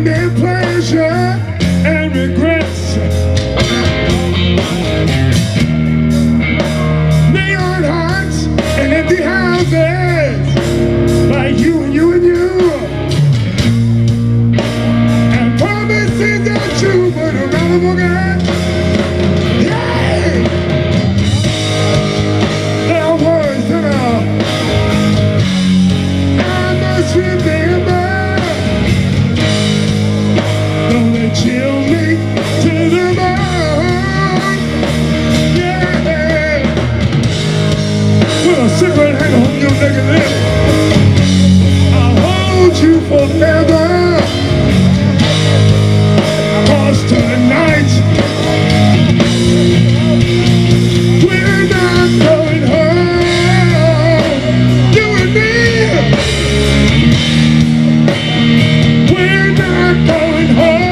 their pleasure and regrets. Neon hearts and empty houses, like you and you and you. And promises are true, but I'll never forget. Yeah! There are words that I must remember. Chill me to the bone, yeah. With a cigarette hanging on your neck and lip, I'll hold you forever. Cause tonight we're not going home. You and me, we're not going home.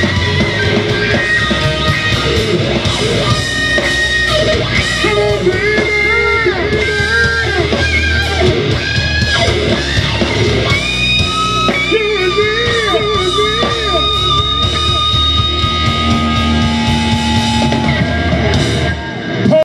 Come on, baby.